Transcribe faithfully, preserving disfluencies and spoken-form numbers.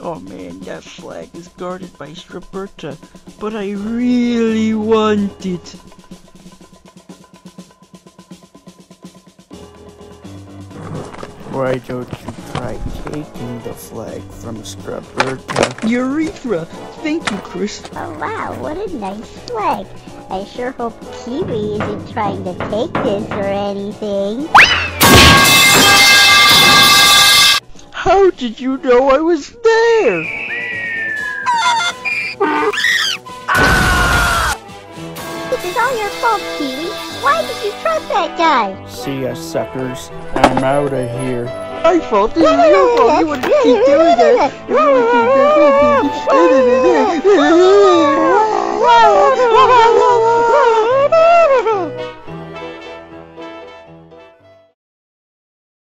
Oh man, that flag is guarded by Strawberta, but I really want it. Why don't you try taking the flag from Strawberta? Urethra! Thank you, Chris. Oh wow, what a nice flag. I sure hope Kiwi isn't trying to take this or anything. How did you know I was there? This is all your fault, Kiwi. Why did you trust that guy? See ya, suckers. I'm out of here. My fault. This is your fault. You want to keep doing that. You want to keep doing that.